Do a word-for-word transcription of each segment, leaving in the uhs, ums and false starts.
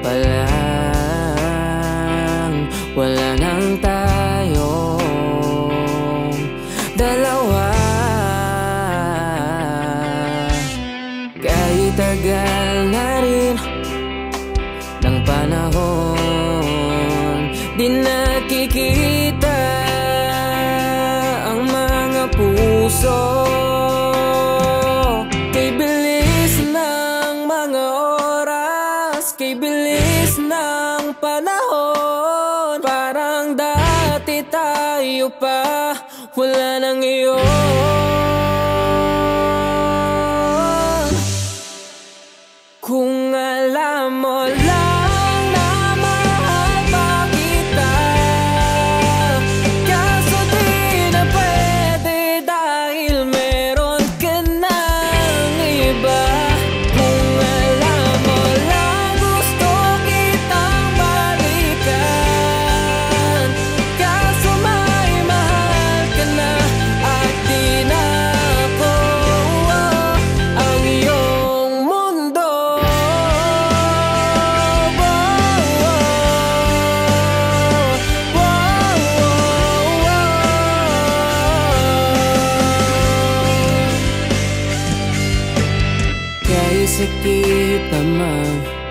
pa lang, wala nang tayong dalawa. Kahit tagal na rin ng panahon, di nakikita ang mga puso. Kay bilis ng mga oras, kay bilis ng panahon, parang dati tayo pa, wala nang iyon. Kung alam mo lang na mahal pa kita, kaso di na pwede dahil meron ka ng iba. Kung alam mo lang gusto kitang balikan, kaso may mahal ka na at di na ako ang iyong mundo. Kahit sakit naman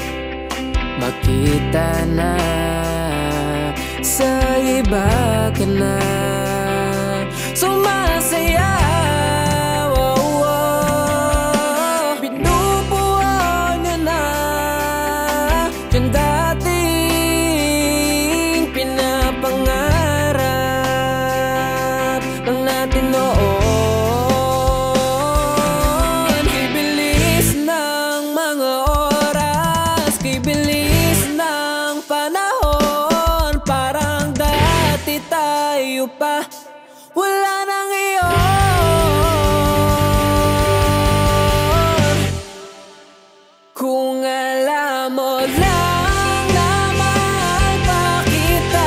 makita na sa iba ka na sumasaya. Oh, oh. Binubuo niya na yung dating pinapangarap lang natin noon. Kay bilis ng mga oras, kay bilis ng panahon, parang dati tayo pa, wala nang iyon. Kung alam mo lang na mahal pa kita,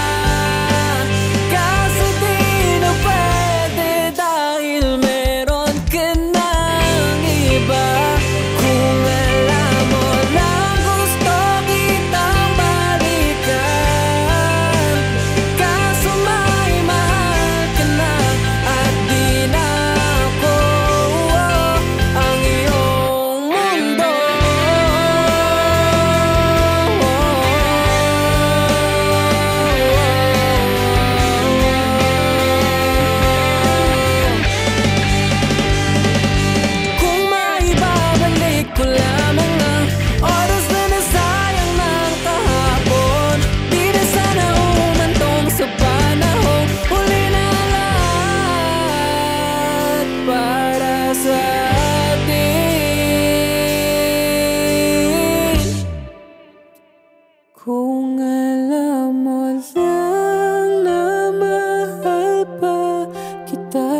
kaso di na pwede dahil meron ka ng iba. Kung alam mo lang gusto kitang balikan, kaso may mahal ka na at di na ako ang iyong mundo. Kung maibabalik ko lamang ang oras na nasayang ng kahapon, di na sana umantong sa panahon. Huli na lahat para sa atin. Kung alam mo lang na mahal pa kita,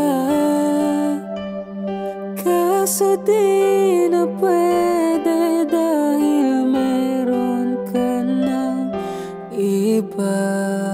kaso di na pwede dahil meron ka ng iba.